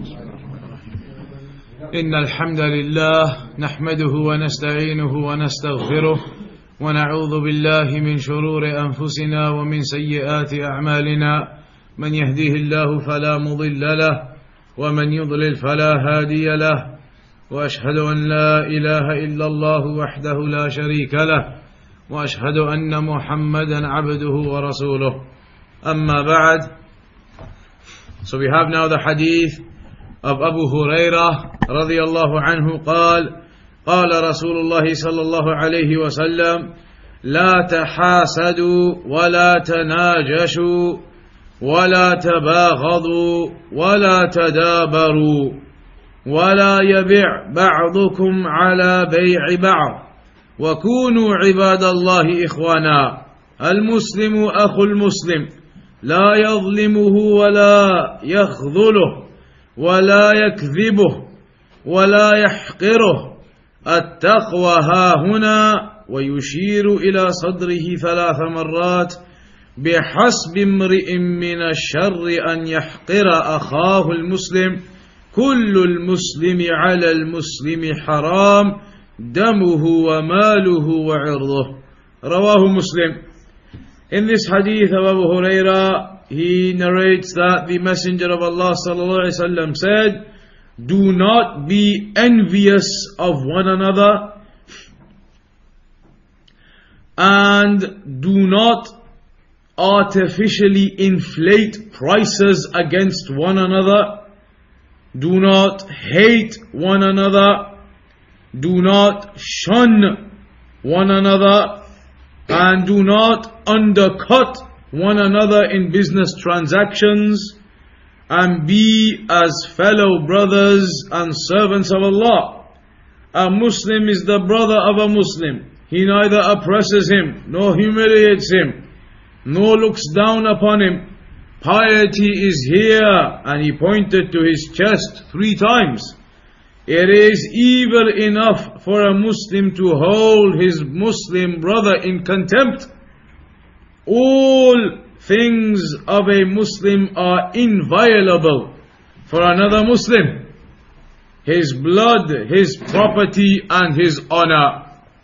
إن الحمد لله نحمده ونستعينه ونستغفره ونعوذ بالله من شرور أنفسنا ومن سيئات أعمالنا من يهديه الله فلا مضل له ومن يضلل فلا هادي له وأشهد أن لا إله إلا الله وحده لا شريك له وأشهد أن محمدا عبده ورسوله أما بعد. So we have now the hadith of Abu Hurairah رضي الله عنه قال قال رسول الله صلى الله عليه وسلم لا تحاسدوا ولا تناجشوا ولا تباغضوا ولا تدابروا ولا يبع بعضكم على بيع بعض وكونوا عباد الله إخوانا المسلم أخو المسلم لا يظلمه ولا يخذله ولا يكذبه ولا يحقره التقوى ها هنا ويشير إلى صدره 3 مرات بحسب امرئ من الشر أن يحقر أخاه المسلم كل المسلم على المسلم حرام دمه وماله وعرضه رواه مسلم. In this hadith of Abu Hurairah, he narrates that the Messenger of Allah sallallahu alaihi wasallam said, do not be envious of one another and do not artificially inflate prices against one another. Do not hate one another. Do not shun one another. And do not undercut one another in business transactions. And be as fellow brothers and servants of Allah. A Muslim is the brother of a Muslim. He neither oppresses him, nor humiliates him, nor looks down upon him. Piety is here, and he pointed to his chest 3 times. It is evil enough for a Muslim to hold his Muslim brother in contempt. All things of a Muslim are inviolable for another Muslim. His blood, his property, and his honor.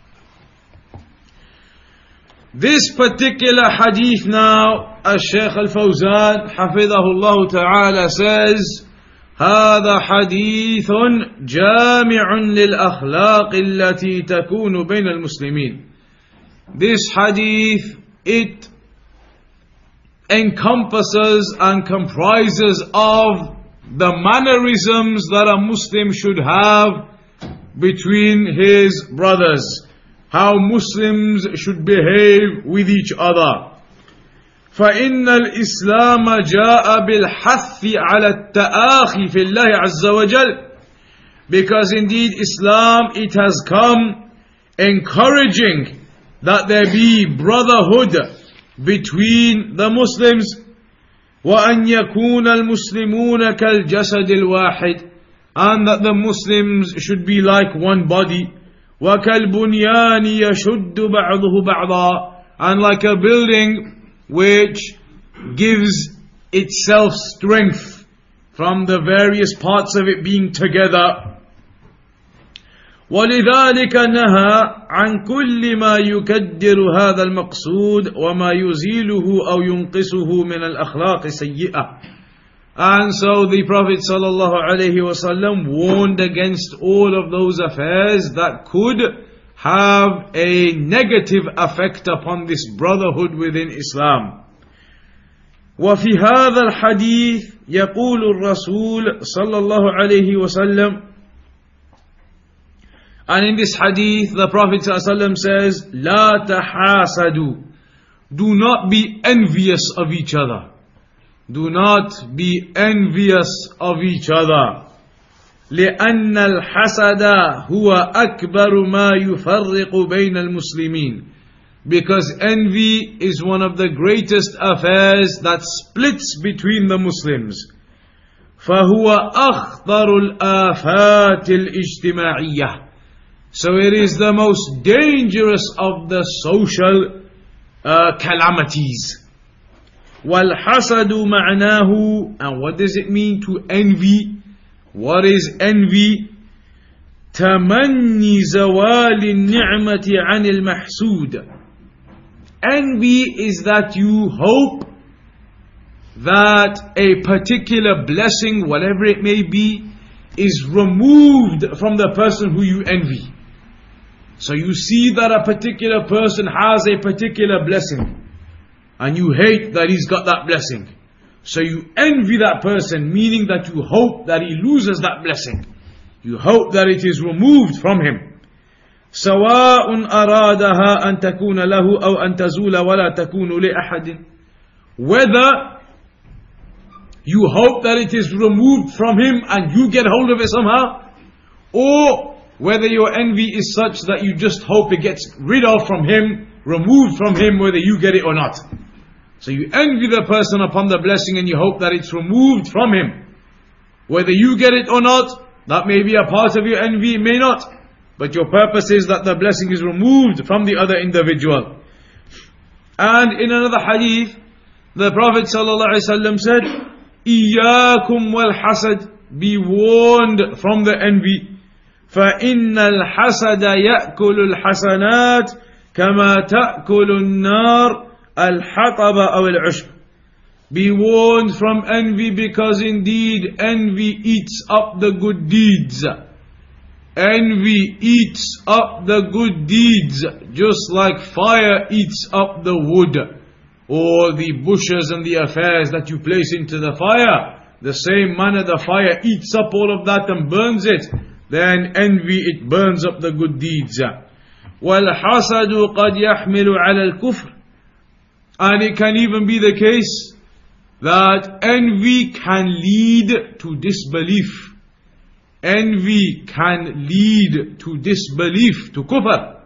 This particular hadith now, Al-Shaykh Al-Fawzan Hafidhahullah Ta'ala says, هذا حديث جامع للأخلاق التي تكون بين المسلمين. This hadith, it encompasses and comprises of the mannerisms that a Muslim should have between his brothers. How Muslims should behave with each other. فإن الإسلام جاء بالحث على التآخي في الله عز وجل. Because indeed Islam, it has come encouraging that there be brotherhood between the Muslims. وأن يكون المسلمون كالجسد الواحد. And that the Muslims should be like one body. وَكَالْبُنْيَانِ يَشُدُّ بَعْضُهُ بَعْضًا. And like a building which gives itself strength from the various parts of it being together. وَلِذَلِكَ نَهَى عَنْ كُلِّ مَا يُكَدِّرُ هَذَا الْمَقْصُودِ وَمَا يُزِيلُهُ أَوْ يُنْقِصُهُ مِنَ الْأَخْلَاقِ السَّيِّئَةِ. And so the Prophet ﷺ warned against all of those affairs that could have a negative effect upon this brotherhood within Islam. وفي هذا الحديث يقول الرسول صلى الله عليه وسلم. And in this hadith the Prophet ﷺ says, لا تحاسدوا. Do not be envious of each other. Do not be envious of each other. لأن الحسد هو أكبر ما يفرق بين المسلمين. Because envy is one of the greatest affairs that splits between the Muslims. فهو أخطر الآفات الاجتماعية. So it is the most dangerous of the social calamities. وَالْحَسَدُ مَعْنَاهُ. And what does it mean to envy? What is envy? تمني زوال النعمة عن المحسود. Envy is that you hope that a particular blessing, whatever it may be, is removed from the person who you envy. So you see that a particular person has a particular blessing, and you hate that he's got that blessing. So you envy that person, meaning that you hope that he loses that blessing. You hope that it is removed from him. سواء أرادها أن تكون له أو أن تزول ولا تكون لأحد. Whether you hope that it is removed from him and you get hold of it somehow, or whether your envy is such that you just hope it gets rid of from him, removed from him, whether you get it or not. So you envy the person upon the blessing and you hope that it's removed from him. Whether you get it or not, that may be a part of your envy, it may not. But your purpose is that the blessing is removed from the other individual. And in another hadith, the Prophet ﷺ said, إِيَّاكُمْ وَالْحَسَدِ, be warned from the envy. فَإِنَّ الْحَسَدَ يَأْكُلُ الْحَسَنَاتِ كَمَا تَأْكُلُ النَّارِ الْحَطَبَ أَوْ الْعُشْبَ. Be warned from envy, because indeed envy eats up the good deeds. Envy eats up the good deeds, just like fire eats up the wood, or the bushes and the affairs that you place into the fire. The same manner the fire eats up all of that and burns it, then envy, it burns up the good deeds. وَالْحَسَدُ قَدْ يَحْمِلُ عَلَى الْكُفْرِ. And it can even be the case that envy can lead to disbelief. Envy can lead to disbelief, to kufr.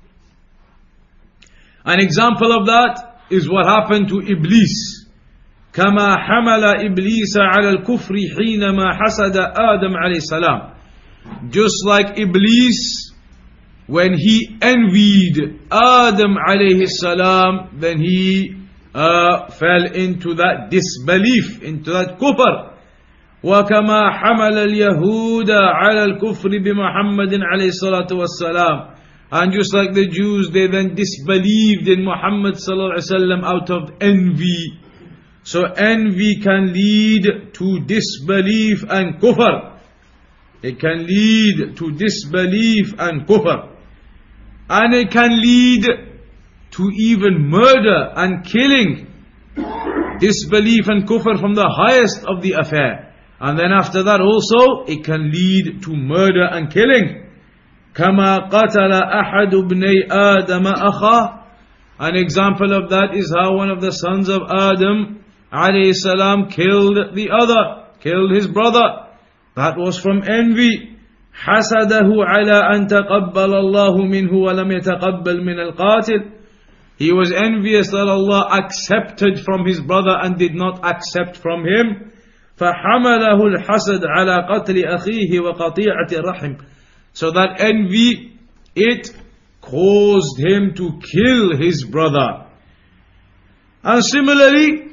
An example of that is what happened to Iblis. كما حمل إبليس على الكفر حينما حسد آدم عليه السلام. Just like Iblis, when he envied Adam alayhi salam, then he fell into that disbelief, into that kufr. وكما حمل اليهود على الكفر بمحمد عليه الصلاة والسلام. And just like the Jews, they then disbelieved in Muhammad sallallahu alaihi wasallam out of envy. So envy can lead to disbelief and kufr. It can lead to disbelief and kufr. And it can lead to even murder and killing. Disbelief and kufr from the highest of the affair. And then after that also, it can lead to murder and killing. كَمَا قَتَلَ أَحَدُ بْنَيْ آدَمَ أَخَاهُ. An example of that is how one of the sons of Adam alayhi salam killed the other, killed his brother. That was from envy. حَسَدَهُ عَلَىٰ أَن تَقَبَّلَ اللَّهُ مِنْهُ وَلَمْ يَتَقَبَّلْ مِنَ الْقَاتِلِ. He was envious that Allah accepted from his brother and did not accept from him. فحمله الحسد على قتل أخيه وقطيعة الرحم. So that envy, it caused him to kill his brother. And similarly,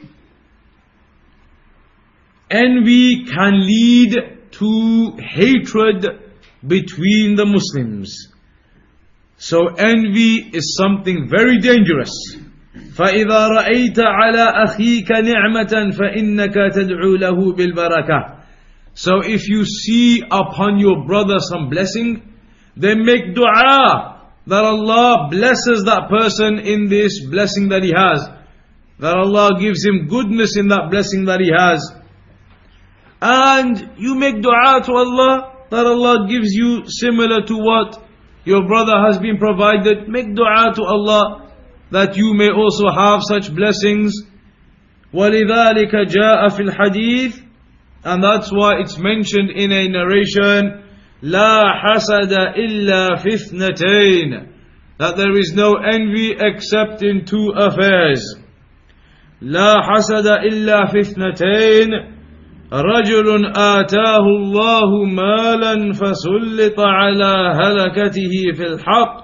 envy can lead to hatred between the Muslims. So envy is something very dangerous. فإذا رأيت على أخيك نعمة فإنك تدعو له بالبركة. So if you see upon your brother some blessing, then make dua that Allah blesses that person in this blessing that he has, that Allah gives him goodness in that blessing that he has. And you make dua to Allah that Allah gives you similar to what your brother has been provided. Make dua to Allah that you may also have such blessings. وَلِذَلِكَ جَاءَ فِي الْحَدِيثِ. And that's why it's mentioned in a narration, لَا حَسَدَ إِلَّا فِي اثْنَتَيْنِ, that there is no envy except in two affairs. لَا حَسَدَ إِلَّا فِي اثْنَتَيْنِ رَجُلٌ آتَاهُ اللَّهُ مَالًا فَسُلِّطَ عَلَى هَلَكَتِهِ فِي الْحَقِّ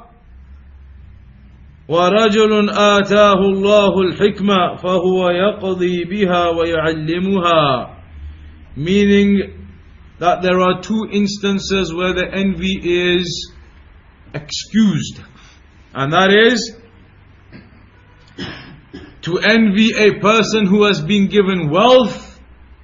وَرَجُلٌ آتَاهُ اللَّهُ الْحِكْمَةَ فَهُوَ يَقْضِي بِهَا وَيُعَلِّمُهَا. Meaning, that there are two instances where the envy is excused. And that is to envy a person who has been given wealth,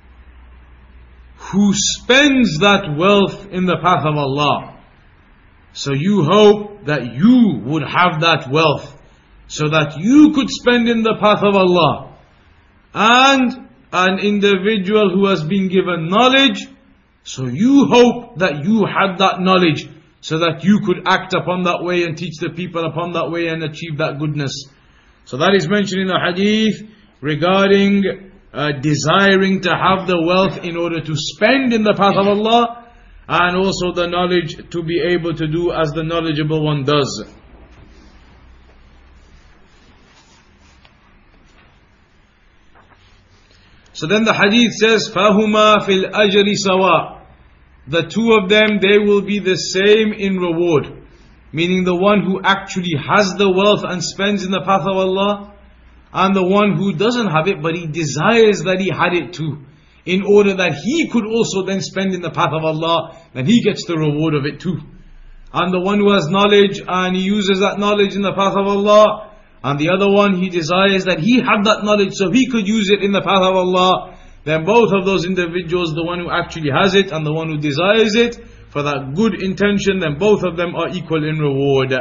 who spends that wealth in the path of Allah. So you hope that you would have that wealth, so that you could spend in the path of Allah. And an individual who has been given knowledge, so you hope that you had that knowledge, so that you could act upon that way and teach the people upon that way and achieve that goodness. So that is mentioned in the hadith regarding desiring to have the wealth in order to spend in the path of Allah, and also the knowledge to be able to do as the knowledgeable one does. So then the hadith says, فَهُمَا فِي الْأَجْرِ سَوَاء. The two of them, they will be the same in reward. Meaning the one who actually has the wealth and spends in the path of Allah, and the one who doesn't have it but he desires that he had it too, in order that he could also then spend in the path of Allah, then he gets the reward of it too. And the one who has knowledge and he uses that knowledge in the path of Allah, and the other one, he desires that he had that knowledge so he could use it in the path of Allah, then both of those individuals, the one who actually has it and the one who desires it for that good intention, then both of them are equal in reward.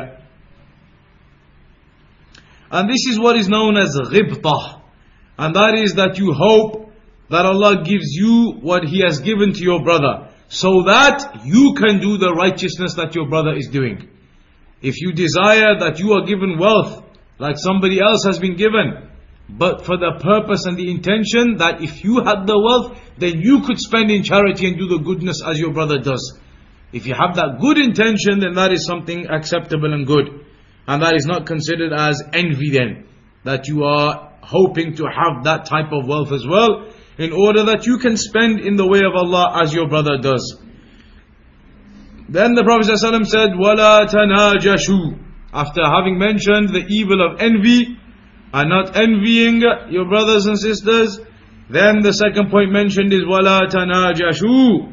And this is what is known as ghibtah. And that is that you hope that Allah gives you what He has given to your brother, so that you can do the righteousness that your brother is doing. If you desire that you are given wealth like somebody else has been given, but for the purpose and the intention that if you had the wealth, then you could spend in charity and do the goodness as your brother does. If you have that good intention, then that is something acceptable and good. And that is not considered as envy then, that you are hoping to have that type of wealth as well, in order that you can spend in the way of Allah as your brother does. Then the Prophet ﷺ said, وَلَا تَنَاجَشُوا. After having mentioned the evil of envy, and not envying your brothers and sisters, then the second point mentioned is وَلَا تَنَاجَشُوا.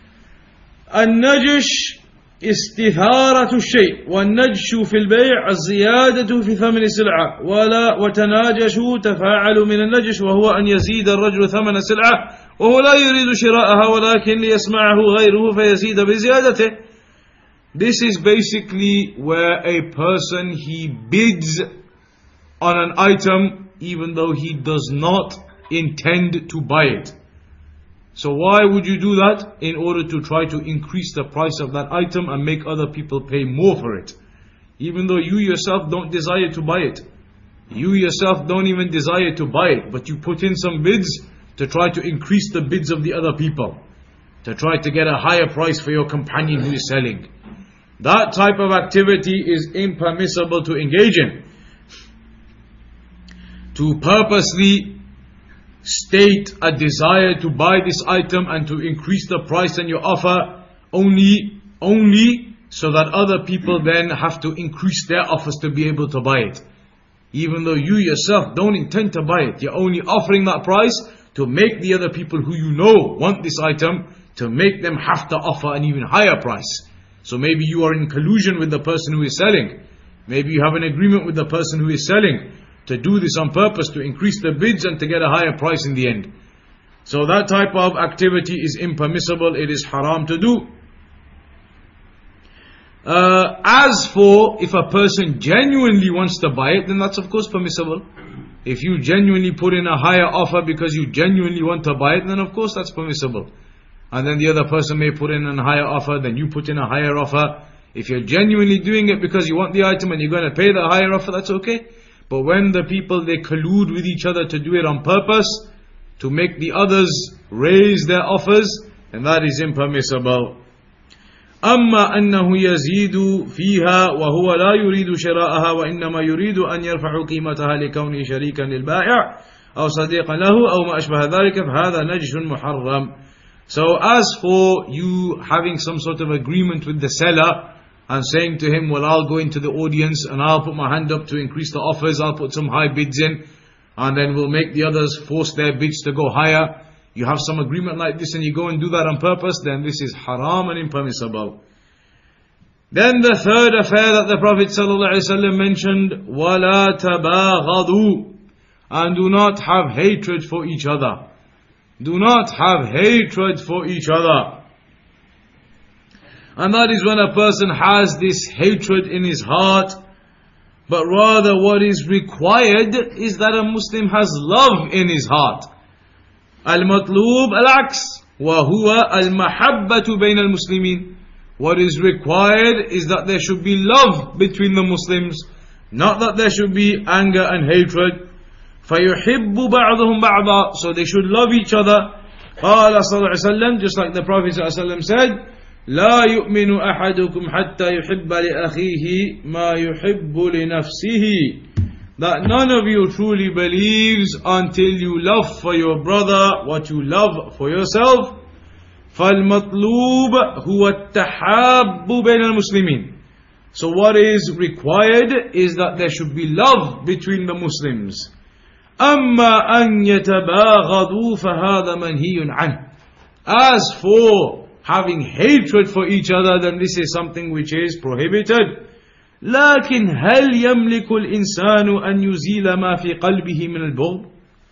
النجش استثارة الشيء، والنجش في البيع الزيادة في ثمن السلعة، وتناجشوا تفاعلوا من النجش، وهو أن يزيد الرجل ثمن السلعة وهو لا يريد شراءها ولكن ليسمعه غيره فيزيد بزيادته. This is basically where a person, he bids on an item even though he does not intend to buy it. So why would you do that? In order to try to increase the price of that item and make other people pay more for it. Even though you yourself don't desire to buy it. You yourself don't even desire to buy it, but you put in some bids to try to increase the bids of the other people, to try to get a higher price for your companion who is selling. That type of activity is impermissible to engage in. To purposely state a desire to buy this item and to increase the price in your offer only so that other people then have to increase their offers to be able to buy it. Even though you yourself don't intend to buy it, you're only offering that price to make the other people who you know want this item, to make them have to offer an even higher price. So maybe you are in collusion with the person who is selling. Maybe you have an agreement with the person who is selling to do this on purpose, to increase the bids and to get a higher price in the end. So that type of activity is impermissible, it is haram to do. As for if a person genuinely wants to buy it, then that's of course permissible. If you genuinely put in a higher offer because you genuinely want to buy it, then of course that's permissible. And then the other person may put in a higher offer, then you put in a higher offer. If you're genuinely doing it because you want the item and you're going to pay the higher offer, that's okay. But when the people, they collude with each other to do it on purpose, to make the others raise their offers, then that is impermissible. أما أنه يزيد فيها وهو لا يريد شراءها وإنما يريد أن يرفع قيمتها لكونه شريكا للبائع أو صديقا له أو ما أشبه ذلك فهذا نجش محرم. So as for you having some sort of agreement with the seller and saying to him, well, I'll go into the audience and I'll put my hand up to increase the offers, I'll put some high bids in, and then we'll make the others force their bids to go higher. you have some agreement like this and you go and do that on purpose, then this is haram and impermissible. Then the third affair that the Prophet ﷺ mentioned, وَلَا تَبَاغَضُوا, and do not have hatred for each other. Do not have hatred for each other. And that is when a person has this hatred in his heart, but rather what is required is that a Muslim has love in his heart. Al-matlub al-aks, wa huwa al-mahabbatu bayna al-muslimin. What is required is that there should be love between the Muslims, not that there should be anger and hatred. فَيُحِبُّ بَعْضُهُمْ بَعْضًا, so they should love each other. قال صلى الله عليه وسلم, just like the Prophet صلى الله عليه وسلم said, لا يؤمن أحدكم حتى يحب لأخيه ما يحب لنفسه, that none of you truly believes until you love for your brother what you love for yourself. فالمطلوب هو التحاب بين المسلمين. So what is required is that there should be love between the Muslims. أما أن يتباغضوا فهذا منهي عنه. As for having hatred for each other, then this is something which is prohibited. لكن هل يملك الإنسان أن يزيل ما في قلبه من البغض?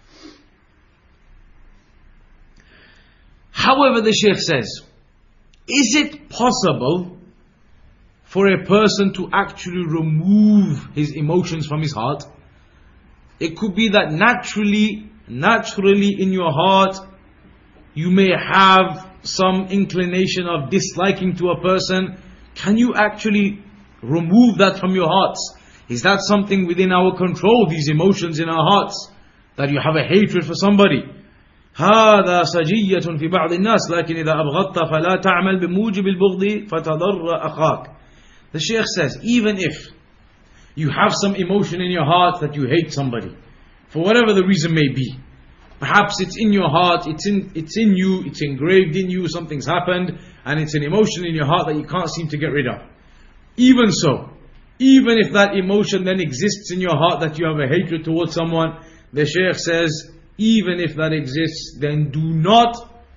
However, the Shaykh says, is it possible for a person to actually remove his emotions from his heart? It could be that naturally in your heart, you may have some inclination of disliking to a person. Can you actually remove that from your hearts? Is that something within our control, these emotions in our hearts, that you have a hatred for somebody? هذا سجية في بعض الناس لكن إذا أبغضت فلا تعمل بموجب البغض فتضر أخاك. The Shaykh says, even if you have some emotion in your heart that you hate somebody, for whatever the reason may be, perhaps it's in your heart, it's in you, it's engraved in you, something's happened, and it's an emotion in your heart that you can't seem to get rid of. Even so, even if that emotion then exists in your heart that you have a hatred towards someone, the Shaykh says, even if that exists, then do not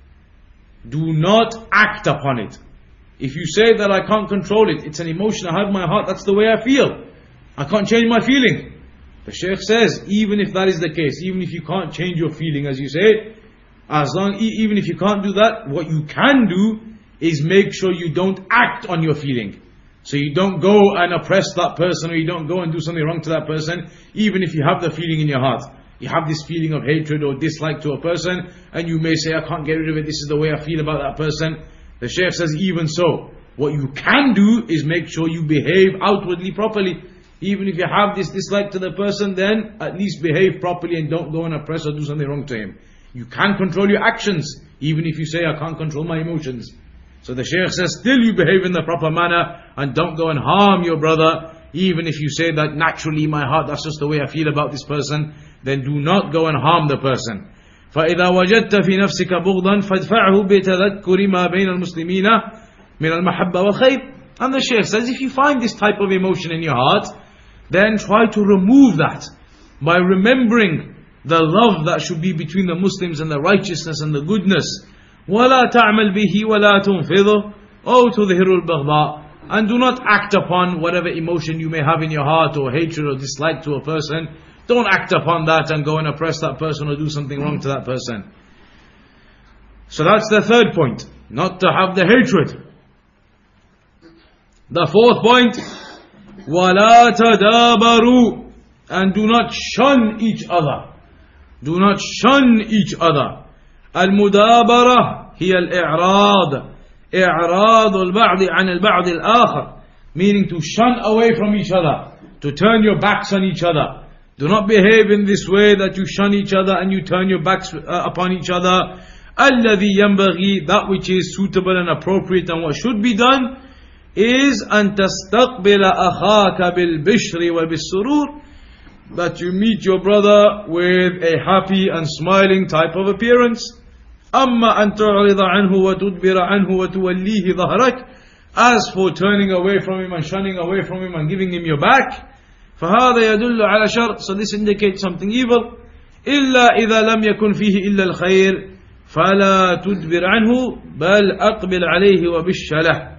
act upon it. If you say that I can't control it, it's an emotion I have in my heart, that's the way I feel, I can't change my feeling. The Shaykh says, even if that is the case, even if you can't change your feeling as you say, even if you can't do that, what you can do is make sure you don't act on your feeling. So you don't go and oppress that person, or you don't go and do something wrong to that person, even if you have the feeling in your heart. You have this feeling of hatred or dislike to a person, and you may say, I can't get rid of it, this is the way I feel about that person. The Shaykh says, even so, what you can do is make sure you behave outwardly properly. Even if you have this dislike to the person, then at least behave properly and don't go and oppress or do something wrong to him. You can control your actions, even if you say, I can't control my emotions. So the Shaykh says, still you behave in the proper manner and don't go and harm your brother, even if you say that naturally in my heart, that's just the way I feel about this person, then do not go and harm the person. فَإِذَا وَجَدْتَ فِي نَفْسِكَ بُغْضًا فَادْفَعْهُ بِتَذَكُّرِ مَا بَيْنَ الْمُسْلِمِينَ مِنَ الْمَحَبَّةِ وَالْخَيْرِ. And the Shaykh says, if you find this type of emotion in your heart, then try to remove that by remembering the love that should be between the Muslims and the righteousness and the goodness. وَلَا تَعْمَلْ بِهِ وَلَا تُنْفِضُ أَوْ تُظْهِرُ الْبَغْضَاءِ. And do not act upon whatever emotion you may have in your heart, or hatred or dislike to a person. Don't act upon that and go and oppress that person or do something wrong to that person. So that's the third point, not to have the hatred. The fourth point, وَلَا تَدَابَرُوا, and do not shun each other. Do not shun each other. المدابرة هي الإعراض إعراض البعض عن البعض الآخر, meaning to shun away from each other, to turn your backs on each other. Do not behave in this way that you shun each other and you turn your backs upon each other. الذي ينبغي, that which is suitable and appropriate and what should be done is أن تستقبل أخاك بالبشر وبالسرور, that you meet your brother with a happy and smiling type of appearance. أما أن تعرض عنه وتدبر عنه وتوليه ظهرك, as for turning away from him and shunning away from him and giving him your back, فهذا يدل على شر, so this indicates something evil. إلا إذا لم يكن فيه إلا الخير فلا تدبر عنه بل أقبل عليه وبالشله.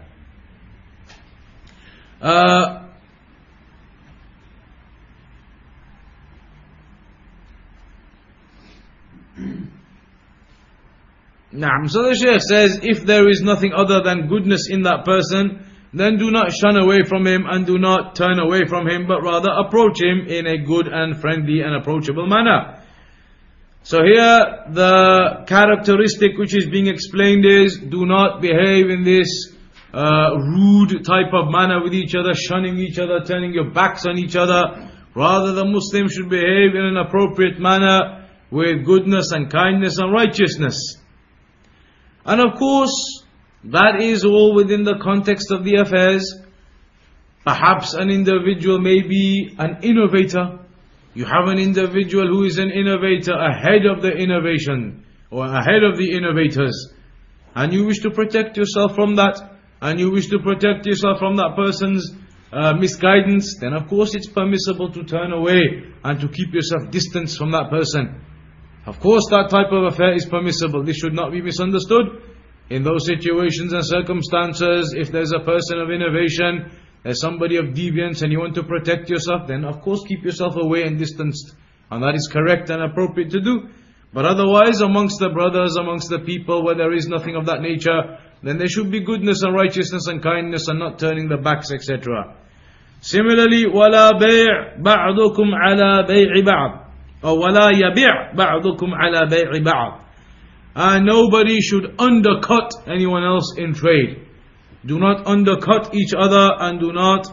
So the Shaykh says, if there is nothing other than goodness in that person, then do not shun away from him and do not turn away from him, but rather approach him in a good and friendly and approachable manner. So here the characteristic which is being explained is, do not behave in this rude type of manner with each other, shunning each other, turning your backs on each other. Rather the Muslim should behave in an appropriate manner with goodness and kindness and righteousness. And of course, that is all within the context of the affairs. Perhaps an individual may be an innovator. You have an individual who is an innovator ahead of the innovation, or ahead of the innovators. And you wish to protect yourself from that, and you wish to protect yourself from that person's misguidance, then of course it's permissible to turn away and to keep yourself distanced from that person. Of course that type of affair is permissible. This should not be misunderstood. In those situations and circumstances, if there's a person of innovation, there's somebody of deviance and you want to protect yourself, then of course keep yourself away and distanced. And that is correct and appropriate to do. But otherwise, amongst the brothers, amongst the people where there is nothing of that nature, then there should be goodness and righteousness and kindness and not turning the backs, etc. Similarly, وَلَا بَيْعْ بَعْضُكُمْ عَلَى بَيْعِ بَعْضٍ, or وَلَا يَبِعْ بَعْضُكُمْ عَلَى بَيْعِ بَعْضٍ. And nobody should undercut anyone else in trade. Do not undercut each other and do not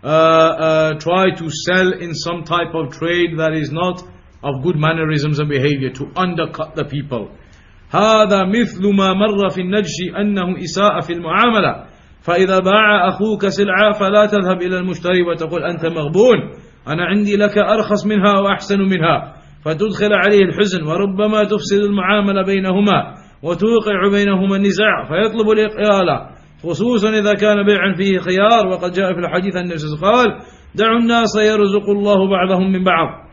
try to sell in some type of trade that is not of good mannerisms and behavior, to undercut the people. هذا مثل ما مر في النجش أنه إساءة في المعاملة فإذا باع أخوك سلعة فلا تذهب إلى المشتري وتقول أنت مغبون أنا عندي لك أرخص منها وأحسن منها فتدخل عليه الحزن وربما تفسد المعاملة بينهما وتوقع بينهما النزاع فيطلب الإقالة، خصوصا إذا كان بيعا فيه خيار. وقد جاء في الحديث أن النبي قال دعوا الناس يرزق الله بعضهم من بعض.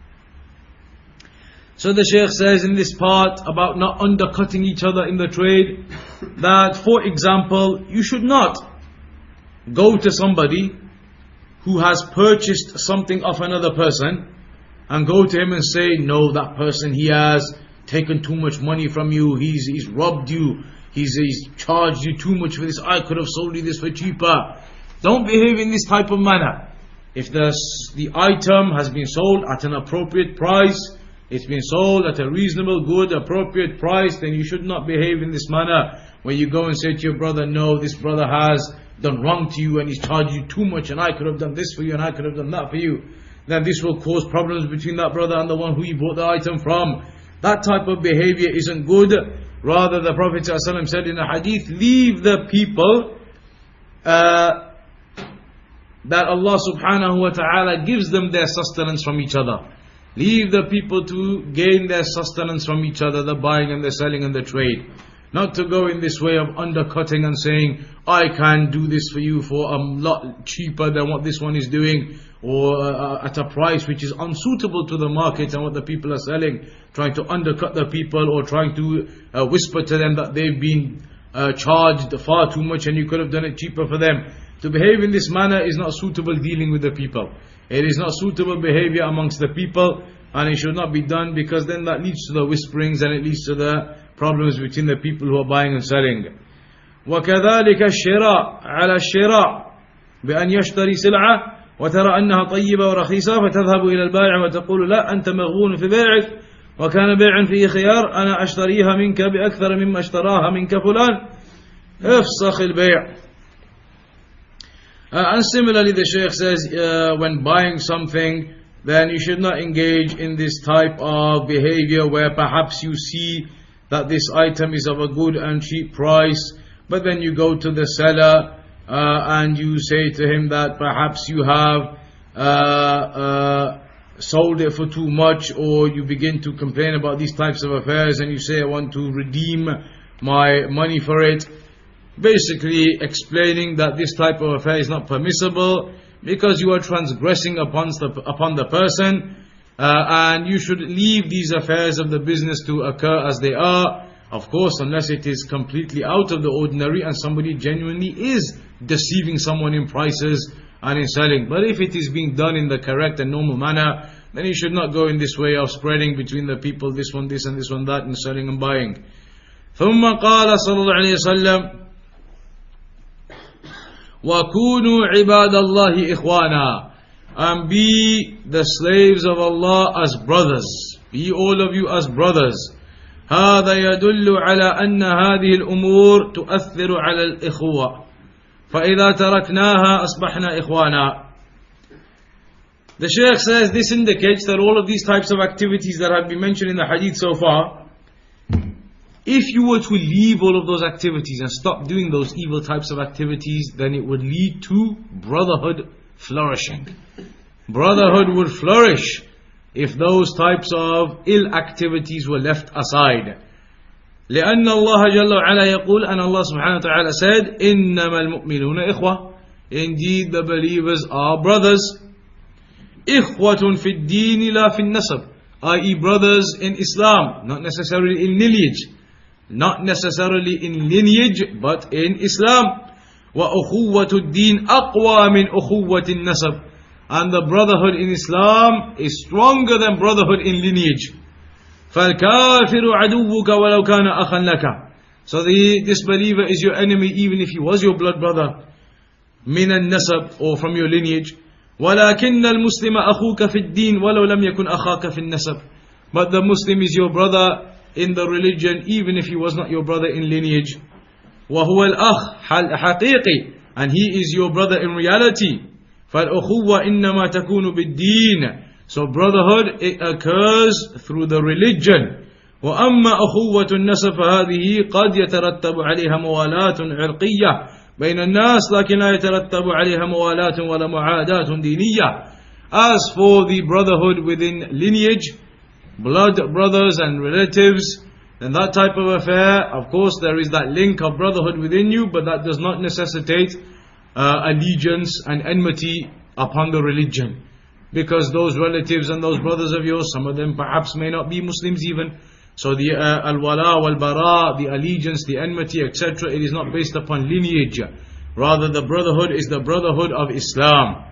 So the Shaykh says in this part about not undercutting each other in the trade, that for example, you should not go to somebody who has purchased something of another person and go to him and say, no, that person, he has taken too much money from you, he's robbed you, he's charged you too much for this, I could have sold you this for cheaper. Don't behave in this type of manner. If the item has been sold at an appropriate price, it's been sold at a reasonable, good, appropriate price, then you should not behave in this manner where you go and say to your brother, no, this brother has done wrong to you and he's charged you too much and I could have done this for you and I could have done that for you. Then this will cause problems between that brother and the one who you bought the item from. That type of behavior isn't good. Rather, the Prophet ﷺ said in a hadith, leave the people that Allah subhanahu wa ta'ala gives them their sustenance from each other. Leave the people to gain their sustenance from each other, the buying and the selling and the trade. Not to go in this way of undercutting and saying, I can do this for you for a lot cheaper than what this one is doing, or at a price which is unsuitable to the market and what the people are selling, trying to undercut the people or trying to whisper to them that they've been charged far too much and you could have done it cheaper for them. To behave in this manner is not suitable dealing with the people. It is not suitable behavior amongst the people, and it should not be done, because then that leads to the whisperings and it leads to the problems between the people who are buying and selling. وكذلك الشراء على الشراء بأن يشتري سلعة وترى أنها طيبة ورخيصة فتذهب إلى البائع وتقول لا أنت مغبون في بيعك وكان بيعا فيه خيار أنا أشتريها منك بأكثر مما اشتراها منك فلان افسخ البيع. And similarly the Shaykh says when buying something, then you should not engage in this type of behavior where perhaps you see that this item is of a good and cheap price, but then you go to the seller and you say to him that perhaps you have sold it for too much, or you begin to complain about these types of affairs and you say I want to redeem my money for it. Basically explaining that this type of affair is not permissible because you are transgressing upon the person, and you should leave these affairs of the business to occur as they are, Of course, unless it is completely out of the ordinary and somebody genuinely is deceiving someone in prices and in selling. But if it is being done in the correct and normal manner, then you should not go in this way of spreading between the people, this one this and this one that, and selling and buying. ثم قال صلى الله عليه وسلم وَكُونُوا عِبَادَ اللَّهِ إِخْوَانًا, and be the slaves of Allah as brothers. Be all of you as brothers. هذا يدل على أن هذه الأمور تؤثر على الإخوة فإذا تركناها أصبحنا إخوانا. The Shaykh says this indicates that all of these types of activities that have been mentioned in the hadith so far, if you were to leave all of those activities and stop doing those evil types of activities, then it would lead to brotherhood flourishing. Brotherhood would flourish if those types of ill activities were left aside. لأن الله جل وعلا يقول, and Allah subhanahu wa ta'ala said, إنما المؤمنون إخوة, indeed the believers are brothers. إخوة في الدين لا في النسب, i.e. brothers in Islam, not necessarily in lineage. Not necessarily in lineage, but in Islam. وَأُخُوَّةُ الدِّينِ أَقْوَى مِنْ أُخُوَّةِ النَّسَبِ, and the brotherhood in Islam is stronger than brotherhood in lineage. فَالْكَافِرُ عَدُوُّكَ وَلَوْ كَانَ أَخًا لَكَ, so the disbeliever is your enemy even if he was your blood brother. مِنَ النَّسَبِ, or from your lineage. وَلَكِنَّ الْمُسْلِمَ أَخُوكَ فِي الدِّينِ وَلَوْ لَمْ يَكُنْ أَخَاكَ فِي النَّسَبِ, but the Muslim is your brother in the religion even if he was not your brother in lineage. وَهُوَ الْأَخْ حَقِيقي, and he is your brother in reality. فَالْأُخُوَّةُ إِنَّمَا تَكُونُ بِالدِّينِ, so brotherhood, it occurs through the religion. وَأَمَّا أُخُوَّةُ النَّسَبِ فَهَذِهِ قَدْ يَتَرَتَّبُ عَلَيْهَا مُوَالَاةٌ عِرْقِيَّةٌ بين الناس لكن لا يترتب عليها موالاة ولا معاداة دينية. As for the brotherhood within lineage, blood brothers and relatives, then that type of affair, of course there is that link of brotherhood within you, but that does not necessitate allegiance and enmity upon the religion. Because those relatives and those brothers of yours, some of them perhaps may not be Muslims even. So the al-wala wal-bara, the allegiance, the enmity, etc., it is not based upon lineage. Rather the brotherhood is the brotherhood of Islam.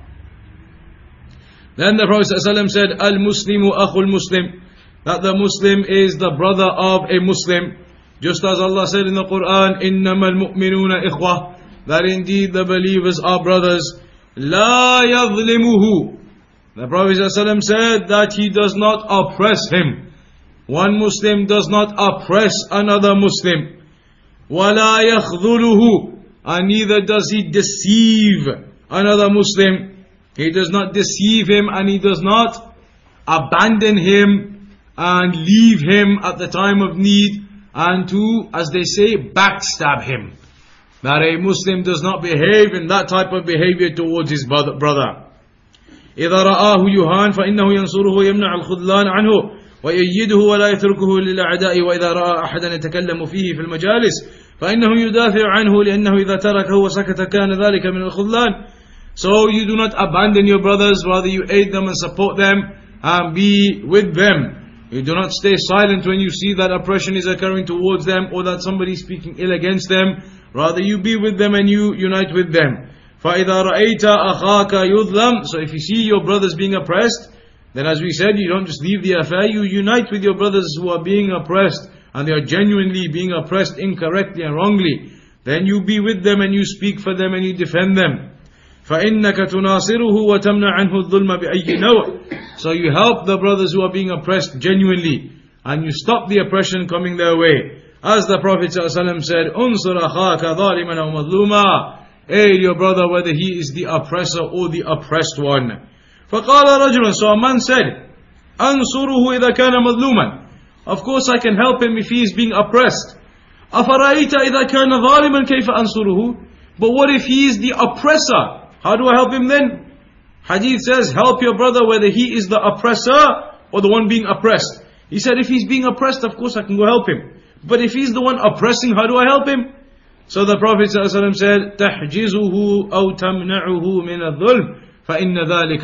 Then the Prophet ﷺ said, Al-Muslimu akhul Muslim, that the Muslim is the brother of a Muslim. Just as Allah said in the Quran, إِنَّمَا الْمُؤْمِنُونَ إِخْوَةٌ, that indeed the believers are brothers. لَا يَظْلِمُهُ, the Prophet ﷺ said that he does not oppress him. One Muslim does not oppress another Muslim. وَلَا يَخْذُلُهُ, and neither does he deceive another Muslim. He does not deceive him and he does not abandon him and leave him at the time of need and to, as they say, backstab him. That a Muslim does not behave in that type of behavior towards his brother. إِذَا رَآهُ يُهَانْ فَإِنَّهُ يَنْصُرُهُ وَيَمْنَعُ الْخُذْلَانَ عَنْهُ وييده ولا يتركه للأعداء وإذا رأى أحدا يتكلم فيه في المجالس فإنه يدافع عنه لأنه إذا تركه وسكت كان ذلك من الخذلان. So you do not abandon your brothers, rather you aid them and support them and be with them. You do not stay silent when you see that oppression is occurring towards them or that somebody is speaking ill against them. Rather you be with them and you unite with them. فإذا رأيت أخاك يظلم, so if you see your brothers being oppressed, then as we said, you don't just leave the affair, you unite with your brothers who are being oppressed and they are genuinely being oppressed incorrectly and wrongly. Then you be with them and you speak for them and you defend them. فَإِنَّكَ تُنَاصِرُهُ وَتَمْنَعْ عَنْهُ الظُّلْمَ بِأَيِّ نَوْعٍ, so you help the brothers who are being oppressed genuinely and you stop the oppression coming their way. As the Prophet ﷺ said, أُنصُرْ أَخَاكَ ظَالِمًا أَوْ مَظْلُومًا, aid your brother whether he is the oppressor or the oppressed one. فقال رجل, so a man said, أنصره إذا كان مظلوما, of course I can help him if he is being oppressed. أفرأيت إذا كان ظالما كيف أنصره, but what if he is the oppressor, how do I help him then? Hadith says, help your brother whether he is the oppressor or the one being oppressed. He said if he's being oppressed, of course I can go help him, but if he's the one oppressing, how do I help him? So the Prophet ﷺ said, تحجزه أو تمنعه من الظلم فَإِنَّ ذَلِكَ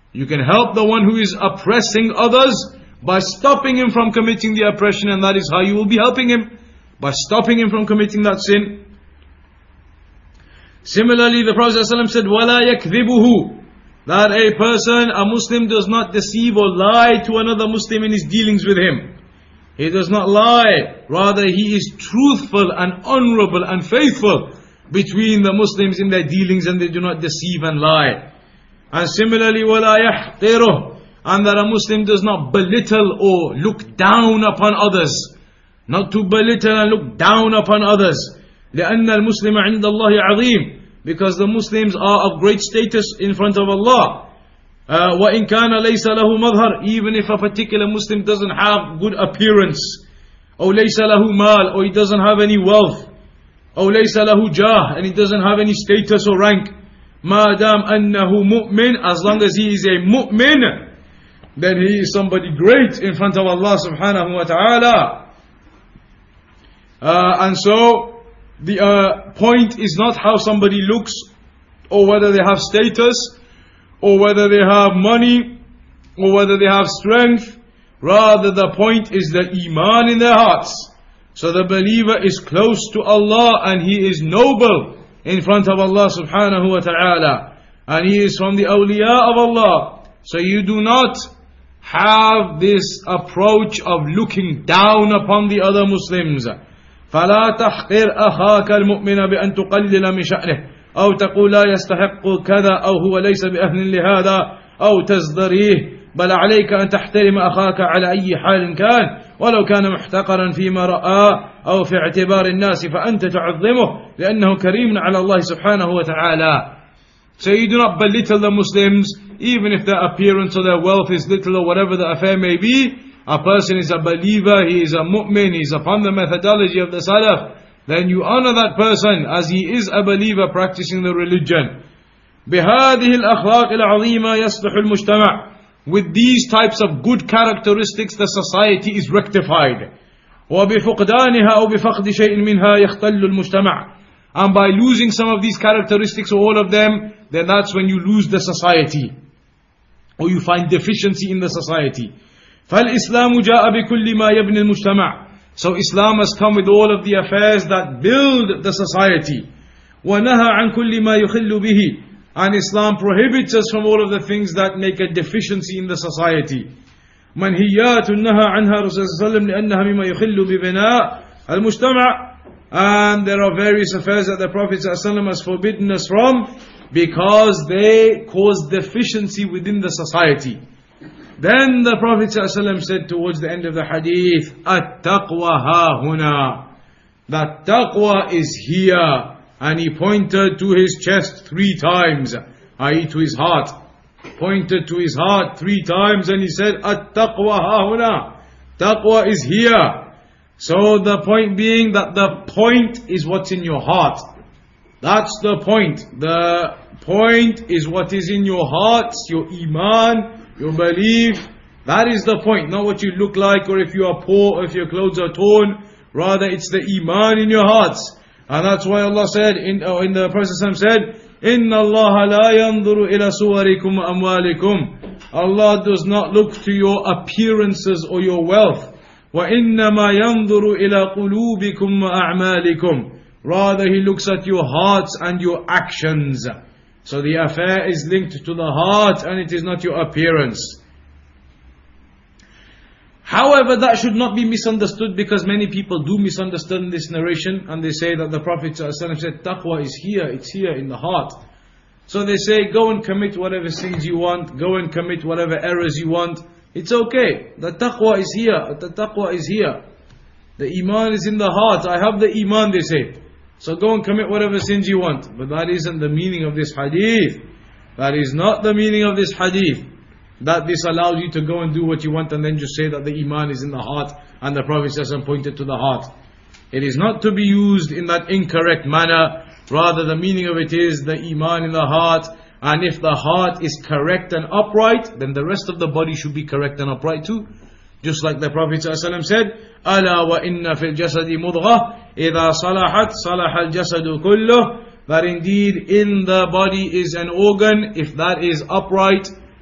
You can help the one who is oppressing others by stopping him from committing the oppression, and that is how you will be helping him, by stopping him from committing that sin. Similarly, the Prophet ﷺ said, وَلَا يَكْذِبُهُ, that a person, a Muslim, does not deceive or lie to another Muslim in his dealings with him. He does not lie, rather he is truthful and honorable and faithful between the Muslims in their dealings, and they do not deceive and lie. And similarly, وَلَا يَحْقِرُهُ, and that a Muslim does not belittle or look down upon others. Not to belittle and look down upon others. لأن المسلم عند الله عظيم, because the Muslims are of great status in front of Allah. وإن كان ليس له مظهر, even if a particular Muslim doesn't have good appearance, أو ليس له مال, or he doesn't have any wealth, أو ليس له جاه, and he doesn't have any status or rank, ما دام أنه مؤمن, as long as he is a mu'min, then he is somebody great in front of Allah subhanahu wa ta'ala. And so the point is not how somebody looks, or whether they have status, or whether they have money, or whether they have strength. Rather, the point is the iman in their hearts. So the believer is close to Allah, and he is noble in front of Allah subhanahu wa ta'ala, and he is from the awliya of Allah. So you do not have this approach of looking down upon the other Muslims. فلا تحقر أخاك المؤمن بأن تقلل من شأنه أو تقول لا يستحق كذا أو هو ليس بأهل لهذا أو تزدريه، بل عليك أن تحترم أخاك على أي حال كان، ولو كان محتقرا فيما رأى أو في اعتبار الناس فأنت تعظمه لأنه كريم على الله سبحانه وتعالى. So you do not belittle the Muslims, even if their appearance or their wealth is little or whatever the affair may be. A person is a believer, he is a mu'min, he is upon the methodology of the Salaf, then you honor that person as he is a believer practicing the religion. بهذه الأخلاق العظيمة يصلح المجتمع. With these types of good characteristics, the society is rectified. وبفقدانها أو بفقد شيء منها يختل المجتمع. And by losing some of these characteristics or all of them, then that's when you lose the society, or you find deficiency in the society. فالإسلام جاء بكل ما يبني المجتمع. So Islam has come with all of the affairs that build the society. ونهى عن كل ما يخل به. And Islam prohibits us from all of the things that make a deficiency in the society. منهيات نهى عنها رسول الله صلى الله عليه وسلم لأنها مما يخل ببناء المجتمع. And there are various affairs that the Prophet ﷺ has forbidden us from, because they cause deficiency within the society. Then the Prophet ﷺ said towards the end of the hadith, At-taqwa ha-huna, that taqwa is here. And he pointed to his chest 3 times, i.e. to his heart. Pointed to his heart 3 times and he said, At-taqwa ha-huna, taqwa is here. So the point being that the point is what's in your heart. That's the point. The point is what is in your hearts, your iman, your belief. That is the point, not what you look like, or if you are poor, or if your clothes are torn. Rather, it's the iman in your hearts. And that's why Allah said, in the Prophet said, إِنَّ اللَّهَ لَا يَنظُرُ إِلَى صُوَرِكُمْ وَأَمْوَالِكُمْ. Allah does not look to your appearances or your wealth. وَإِنَّمَا يَنظُرُ إِلَى قُلُوبِكُمْ وَأَعْمَالِكُمْ. Rather, He looks at your hearts and your actions. So the affair is linked to the heart, and it is not your appearance. However, that should not be misunderstood, because many people do misunderstand this narration, and they say that the Prophet ﷺ said, taqwa is here, it's here in the heart. So they say, go and commit whatever sins you want, go and commit whatever errors you want. It's okay. The taqwa is here. The taqwa is here. The iman is in the heart. I have the iman, they say. So go and commit whatever sins you want. But that isn't the meaning of this hadith. That is not the meaning of this hadith. That this allows you to go and do what you want and then just say that the iman is in the heart and the Prophet ﷺ pointed to the heart. It is not to be used in that incorrect manner. Rather, the meaning of it is the iman in the heart. And if the heart is correct and upright, then the rest of the body should be correct and upright too. Just like the Prophet ﷺ said, أَلَا وَإِنَّ فِي الْجَسَدِ مُضْغَةً إِذَا صَلَحَتْ صَلَحَ الْجَسَدُ كُلُّهُ. That indeed in the body is an organ, if that is upright,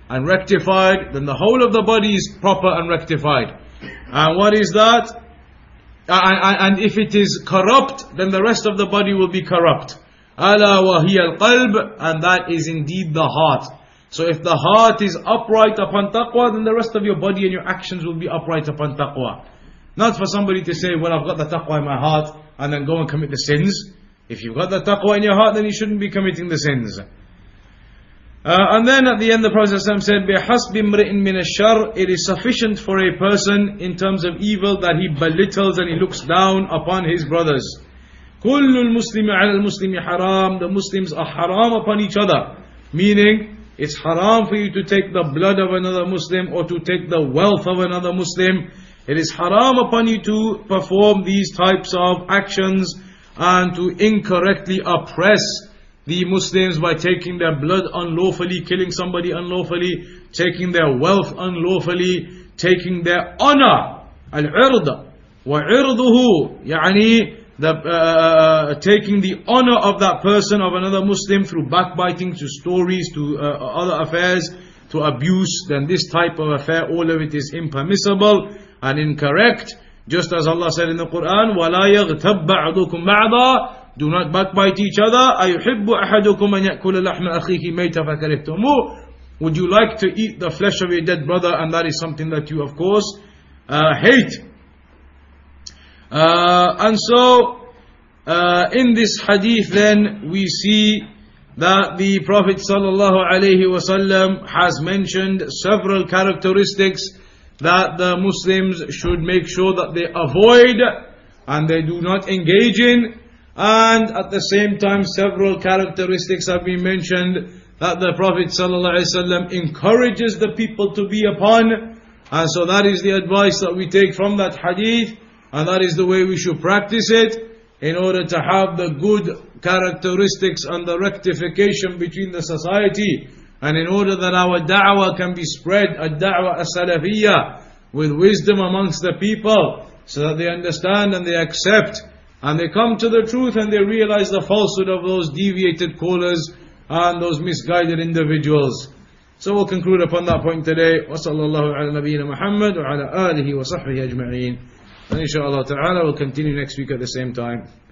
and rectified, then the whole of the body is proper and rectified. And what is that? And if it is corrupt, then the rest of the body will be corrupt. Ala wa hiya al-qalb, and that is indeed the heart. So if the heart is upright upon taqwa, then the rest of your body and your actions will be upright upon taqwa. Not for somebody to say, well, I've got the taqwa in my heart, and then go and commit the sins. If you've got the taqwa in your heart, then you shouldn't be committing the sins. And then at the end the Prophet said, بِحَسْبِ امْرِئٍ مِّنَ الشَّرِّ, it is sufficient for a person in terms of evil that he belittles and he looks down upon his brothers. كُلُّ الْمُسْلِمِ عَلَى الْمُسْلِمِ حَرَامٍ, the Muslims are haram upon each other. Meaning, it's haram for you to take the blood of another Muslim or to take the wealth of another Muslim. It is haram upon you to perform these types of actions and to incorrectly oppress the Muslims by taking their blood unlawfully, killing somebody unlawfully, taking their wealth unlawfully, taking their honor. Al-ird wa irduhu, yani taking the honor of that person, of another Muslim, through backbiting, to stories, to other affairs, to abuse. Then this type of affair, all of it is impermissible and incorrect. Just as Allah said in the Quran, وَلَا يَغْتَبْ بَعْضُكُمْ بَعْضًا, do not backbite each other. أَيُحِبُّ أَحَدُكُمْ أَنْ يَأْكُلَ لَحْمَ أَخِيهِ مَيْتًا فَكَرِهْتُمُوهُ, would you like to eat the flesh of your dead brother, and that is something that you of course hate. And so in this hadith then we see that the Prophet ﷺ has mentioned several characteristics that the Muslims should make sure that they avoid and they do not engage in. And at the same time, several characteristics have been mentioned that the Prophet ﷺ encourages the people to be upon. And so that is the advice that we take from that hadith, and that is the way we should practice it, in order to have the good characteristics and the rectification between the society, and in order that our da'wah can be spread, ad-da'wah as-salafiyya, with wisdom amongst the people, so that they understand and they accept and they come to the truth and they realize the falsehood of those deviated callers and those misguided individuals. So we'll conclude upon that point today. وصلى الله على نبينا محمد وعلى آله وصحبه أجمعين. And inshallah ta'ala we'll continue next week at the same time.